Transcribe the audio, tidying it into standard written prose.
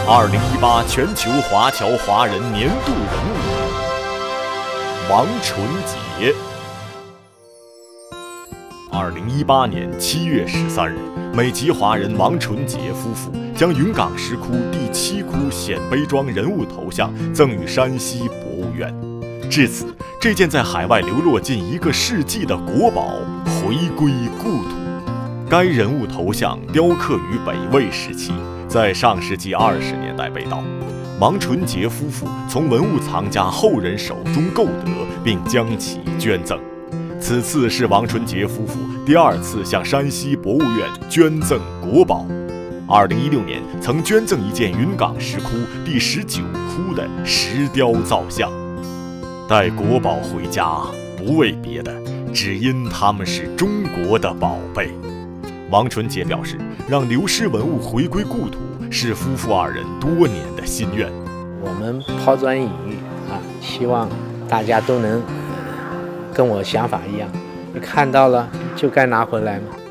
2018全球华侨华人年度人物王纯洁。2018年7月13日，美籍华人王纯洁夫妇将云冈石窟第7窟显碑庄人物头像赠予山西博物院。至此，这件在海外流落近1个世纪的国宝回归故土。该人物头像雕刻于北魏时期，在上世纪20年代被盗。王纯洁夫妇从文物藏家后人手中购得，并将其捐赠。此次是王纯洁夫妇第2次向山西博物院捐赠国宝。2016年曾捐赠一件云冈石窟第19窟的石雕造像。带国宝回家，不为别的，只因他们是中国的宝贝。王纯洁表示，让流失文物回归故土是夫妇2人多年的心愿。 我们抛砖引玉希望大家都能跟我想法一样，看到了就该拿回来嘛。